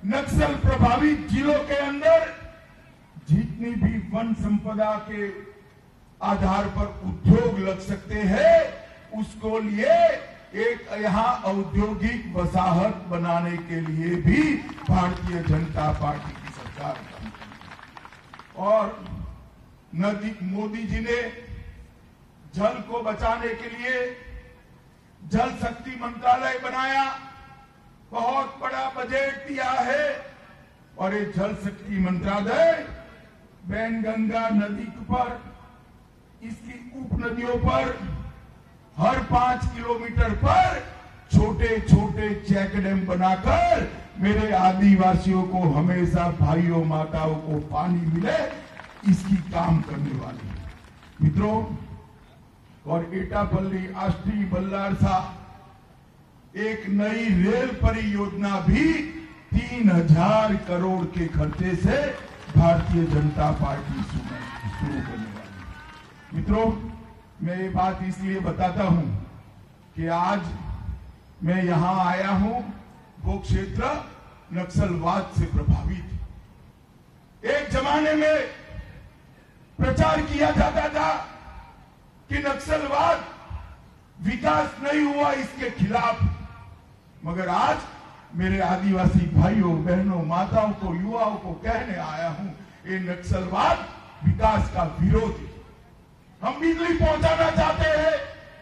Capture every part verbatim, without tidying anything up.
नक्सल प्रभावित जिलों के अंदर जितनी भी वन संपदा के आधार पर उद्योग लग सकते हैं, उसको लिए एक यहाँ औद्योगिक वसाहत बनाने के लिए भी भारतीय जनता पार्टी की सरकार बनी। और नदी मोदी जी ने जल को बचाने के लिए जल शक्ति मंत्रालय बनाया, बहुत बड़ा बजट दिया है। और ये जल शक्ति मंत्रालय वैनगंगा नदी पर, इसकी उप नदियों पर हर पांच किलोमीटर पर छोटे छोटे चेक डैम बनाकर मेरे आदिवासियों को हमेशा भाइयों माताओं को पानी मिले, इसकी काम करने वाली है मित्रों। और एटापल्ली अष्टी बल्लारसा एक नई रेल परियोजना भी तीन हजार करोड़ के खर्चे से भारतीय जनता पार्टी शुरू करने वाली है। मित्रों, मैं ये बात इसलिए बताता हूं कि आज मैं यहां आया हूं, वो क्षेत्र नक्सलवाद से प्रभावित है। एक जमाने में प्रचार किया जाता था कि नक्सलवाद विकास नहीं हुआ, इसके खिलाफ। मगर आज मेरे आदिवासी भाइयों बहनों माताओं को युवाओं को कहने आया हूं, ये नक्सलवाद विकास का विरोध है। हम बिजली पहुंचाना चाहते हैं,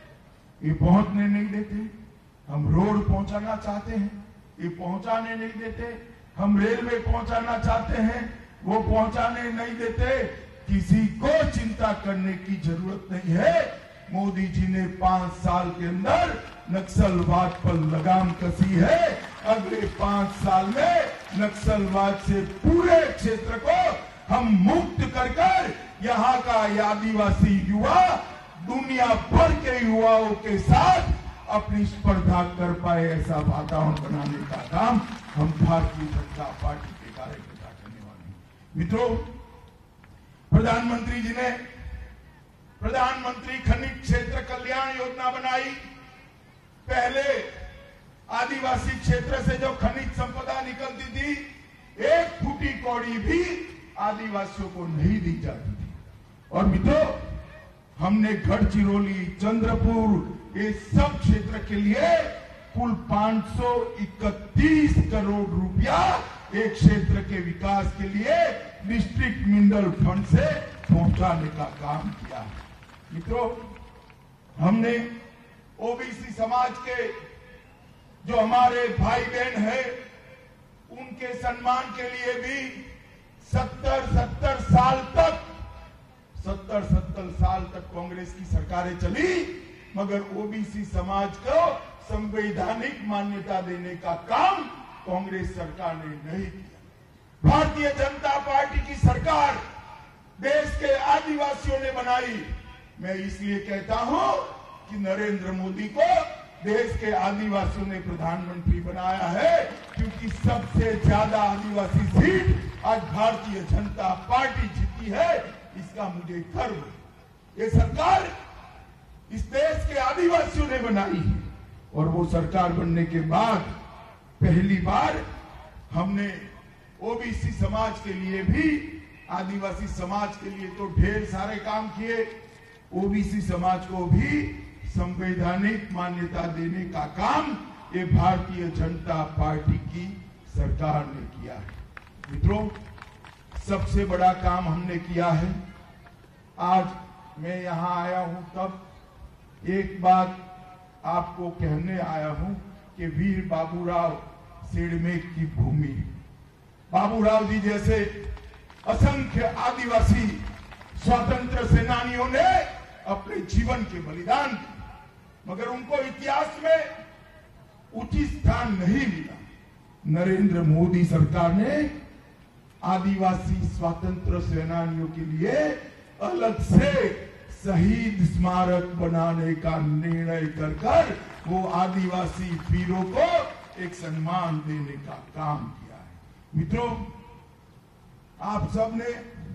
ये पहुंचने नहीं देते। हम रोड पहुंचाना चाहते हैं, ये पहुंचाने नहीं देते। हम रेलवे पहुंचाना चाहते हैं, वो पहुंचाने नहीं देते। किसी को चिंता करने की जरूरत नहीं है। मोदी जी ने पांच साल के अंदर नक्सलवाद पर लगाम कसी है। अगले पांच साल में नक्सलवाद से पूरे क्षेत्र को हम मुक्त कर कर यहाँ का आदिवासी युवा दुनिया भर के युवाओं के साथ अपनी स्पर्धा कर पाए, ऐसा वातावरण बनाने का काम हम भारतीय जनता पार्टी के कार्यकर्ता करने वाले हैं। मित्रों, प्रधानमंत्री जी ने प्रधानमंत्री खनिज क्षेत्र कल्याण योजना बनाई। पहले आदिवासी क्षेत्र से जो खनिज संपदा निकलती थी, एक फुटी कौड़ी भी आदिवासियों को नहीं दी जाती थी। और मित्रों, हमने गढ़चिरौली, चंद्रपुर, ये सब क्षेत्र के लिए कुल पांच सौ इकतीस करोड़ रुपया एक क्षेत्र के विकास के लिए डिस्ट्रिक्ट मिनरल फंड से पहुंचाने का काम किया। मित्रों, हमने ओबीसी समाज के जो हमारे भाई बहन हैं, उनके सम्मान के लिए भी सत्तर सत्तर साल तक सत्तर सत्तर साल तक कांग्रेस की सरकारें चली, मगर ओबीसी समाज को संवैधानिक मान्यता देने का काम कांग्रेस सरकार ने नहीं किया। भारतीय जनता पार्टी की सरकार देश के आदिवासियों ने बनाई। मैं इसलिए कहता हूं कि नरेंद्र मोदी को देश के आदिवासियों ने प्रधानमंत्री बनाया है, क्योंकि सबसे ज्यादा आदिवासी सीट आज भारतीय जनता पार्टी जीती है। इसका मुझे गर्व है। ये सरकार इस देश के आदिवासियों ने बनाई है। और वो सरकार बनने के बाद पहली बार हमने ओबीसी समाज के लिए भी, आदिवासी समाज के लिए तो ढेर सारे काम किए, ओबीसी समाज को भी संवैधानिक मान्यता देने का काम ये भारतीय जनता पार्टी की सरकार ने किया है। मित्रों, सबसे बड़ा काम हमने किया है। आज मैं यहां आया हूं तब एक बात आपको कहने आया हूं कि वीर बाबूराव सिडमेक की भूमि, बाबूराव जी जैसे असंख्य आदिवासी स्वतंत्र सेनानियों ने अपने जीवन के बलिदान दिए, मगर उनको इतिहास में उचित स्थान नहीं मिला। नरेंद्र मोदी सरकार ने आदिवासी स्वतंत्र सेनानियों के लिए अलग से शहीद स्मारक बनाने का निर्णय कर कर वो आदिवासी वीरों को एक सम्मान देने का काम किया है। मित्रों, आप सब ने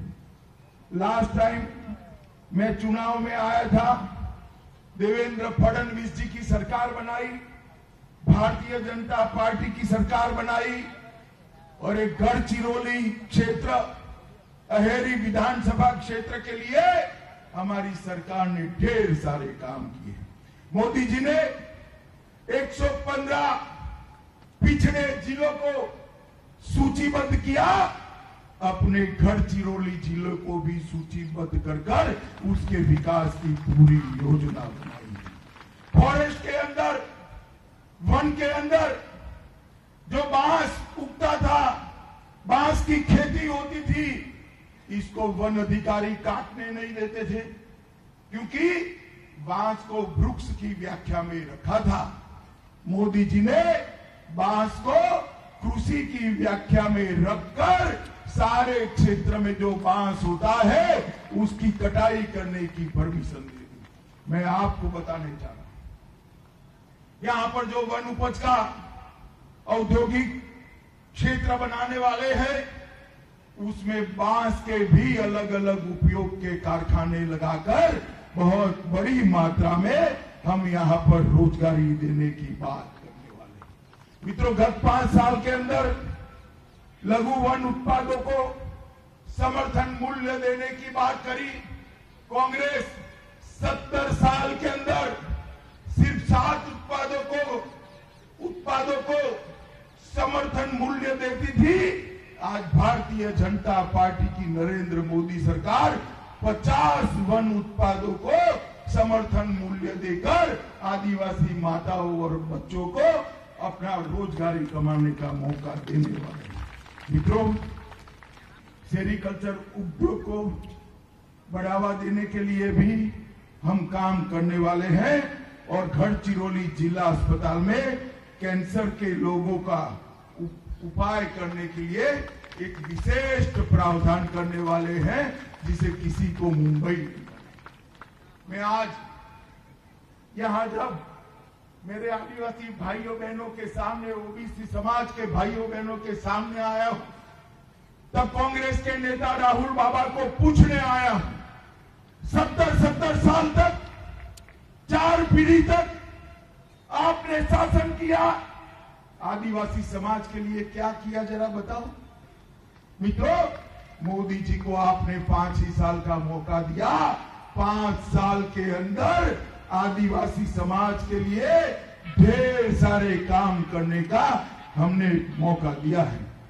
लास्ट टाइम मैं चुनाव में आया था, देवेंद्र फडणवीस जी की सरकार बनाई, भारतीय जनता पार्टी की सरकार बनाई, और एक गढ़चिरौली क्षेत्र अहेरी विधानसभा क्षेत्र के लिए हमारी सरकार ने ढेर सारे काम किए। मोदी जी ने एक सौ पंद्रह पिछड़े जिलों को सूचीबद्ध किया, अपने गढ़चिरौली जिले को भी सूचीबद्ध कर कर उसके विकास की पूरी योजना बनाई। फॉरेस्ट के अंदर, वन के अंदर जो बांस उगता था, बांस की खेती होती थी, इसको वन अधिकारी काटने नहीं देते थे, क्योंकि बांस को वृक्ष की व्याख्या में रखा था। मोदी जी ने बांस को कृषि की व्याख्या में रखकर सारे क्षेत्र में जो बांस होता है उसकी कटाई करने की परमिशन दे दी। मैं आपको बताने चाह रहा हूं, यहां पर जो वन उपज का औद्योगिक क्षेत्र बनाने वाले हैं, उसमें बांस के भी अलग अलग उपयोग के कारखाने लगाकर बहुत बड़ी मात्रा में हम यहां पर रोजगारी देने की बात करने वाले। मित्रों, गत पांच साल के अंदर लघु वन उत्पादों को समर्थन मूल्य देने की बात करी। कांग्रेस सत्तर साल के अंदर सिर्फ सात उत्पादों को उत्पादों को समर्थन मूल्य देती थी। आज भारतीय जनता पार्टी की नरेंद्र मोदी सरकार पचास वन उत्पादों को समर्थन मूल्य देकर आदिवासी माताओं और बच्चों को अपना रोजगारी कमाने का मौका देने वाले हैं। मित्रों, सेरिकल्चर उद्योग को बढ़ावा देने के लिए भी हम काम करने वाले हैं और गढ़चिरौली जिला अस्पताल में कैंसर के लोगों का उपाय करने के लिए एक विशेष प्रावधान करने वाले हैं, जिसे किसी को मुंबई नहीं बने। मैं आज यहां जब मेरे आदिवासी भाइयों बहनों के सामने, ओबीसी समाज के भाइयों बहनों के सामने आया हूं, तब कांग्रेस के नेता राहुल बाबा को पूछने आया, सत्तर सत्तर साल तक, चार पीढ़ी तक आपने शासन किया, आदिवासी समाज के लिए क्या किया जरा बताओ। मित्रों, मोदी जी को आपने पांच ही साल का मौका दिया, पांच साल के अंदर आदिवासी समाज के लिए ढेर सारे काम करने का हमने मौका दिया है।